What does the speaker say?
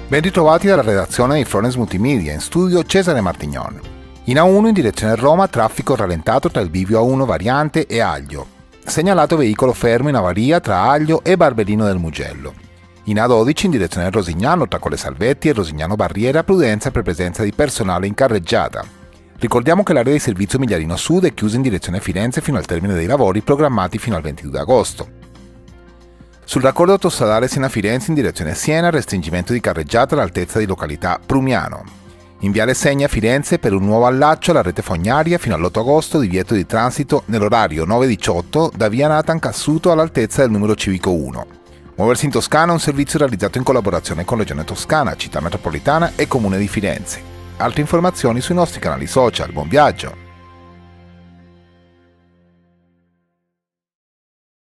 Ben ritrovati dalla redazione di Florence Multimedia, in studio Cesare Martignon. In A1 in direzione Roma, traffico rallentato tra il bivio A1 variante e Aglio. Segnalato veicolo fermo in avaria tra Aglio e Barberino del Mugello. In A12 in direzione Rosignano tra Colle Salvetti e Rosignano Barriera, prudenza per presenza di personale in carreggiata. Ricordiamo che l'area di servizio Migliarino Sud è chiusa in direzione Firenze fino al termine dei lavori programmati fino al 22 agosto. Sul raccordo autostradale Siena-Firenze in direzione Siena, restringimento di carreggiata all'altezza di località Prumiano. In viale Segna Firenze per un nuovo allaccio alla rete fognaria fino all'8 agosto divieto di transito nell'orario 9-18 da via Nathan Cassuto all'altezza del numero civico 1. Muoversi in Toscana è un servizio realizzato in collaborazione con Regione Toscana, Città Metropolitana e Comune di Firenze. Altre informazioni sui nostri canali social. Buon viaggio!